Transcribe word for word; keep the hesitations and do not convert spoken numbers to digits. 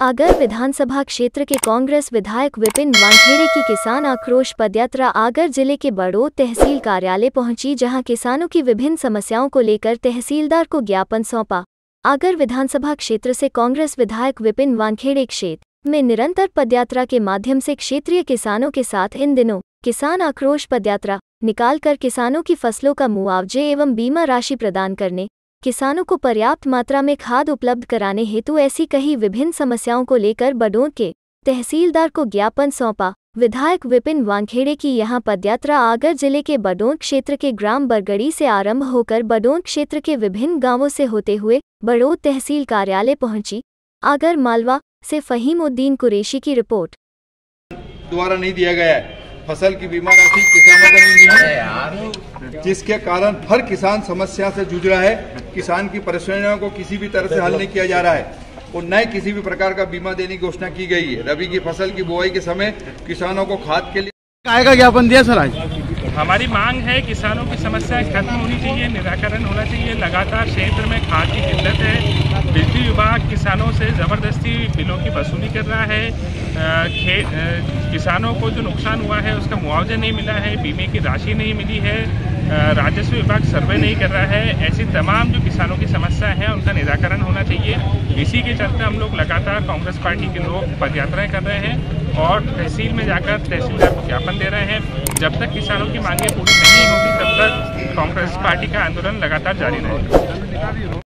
आगर विधानसभा क्षेत्र के कांग्रेस विधायक विपिन वानखेड़े की किसान आक्रोश पदयात्रा आगर जिले के बड़ौत तहसील कार्यालय पहुंची, जहां किसानों की विभिन्न समस्याओं को लेकर तहसीलदार को ज्ञापन सौंपा। आगर विधानसभा क्षेत्र से कांग्रेस विधायक विपिन वानखेड़े क्षेत्र में निरंतर पदयात्रा के माध्यम से क्षेत्रीय किसानों के साथ इन दिनों किसान आक्रोश पदयात्रा निकालकर किसानों की फसलों का मुआवजे एवं बीमा राशि प्रदान करने, किसानों को पर्याप्त मात्रा में खाद उपलब्ध कराने हेतु ऐसी कई विभिन्न समस्याओं को लेकर बड़ौत के तहसीलदार को ज्ञापन सौंपा। विधायक विपिन वानखेड़े की यहां पदयात्रा आगर जिले के बड़ौत क्षेत्र के ग्राम बरगड़ी से आरंभ होकर बड़ौत क्षेत्र के विभिन्न गांवों से होते हुए बड़ौत तहसील कार्यालय पहुंची। आगर मालवा से फहीमुद्दीन कुरैशी की रिपोर्ट। द्वारा नहीं दिया गया है, फसल की बीमा राशि किसानों को नहीं मिली है, जिसके कारण हर किसान समस्या से जूझ रहा है। किसान की परेशानियों को किसी भी तरह से हल नहीं किया जा रहा है और न किसी भी प्रकार का बीमा देने की घोषणा की गई है। रबी की फसल की बुआई के समय किसानों को खाद के लिए काय का ज्ञापन दिया सर आज? हमारी मांग है किसानों की समस्याएं खत्म होनी चाहिए, निराकरण होना चाहिए। लगातार क्षेत्र में खाद की किल्लत है, बिजली विभाग किसानों से ज़बरदस्ती बिलों की वसूली कर रहा है, खे किसानों को जो नुकसान हुआ है उसका मुआवजा नहीं मिला है, बीमे की राशि नहीं मिली है, राजस्व विभाग सर्वे नहीं कर रहा है। ऐसी तमाम जो किसानों की समस्या है उनका निराकरण होना चाहिए। इसी के चलते हम लोग लगातार कांग्रेस पार्टी के लोग पदयात्राएं कर रहे हैं और तहसील में जाकर तहसीलदार को ज्ञापन दे रहे हैं। जब तक किसानों की मांगें पूरी नहीं होगी तब तक कांग्रेस पार्टी का आंदोलन लगातार जारी रहेगा।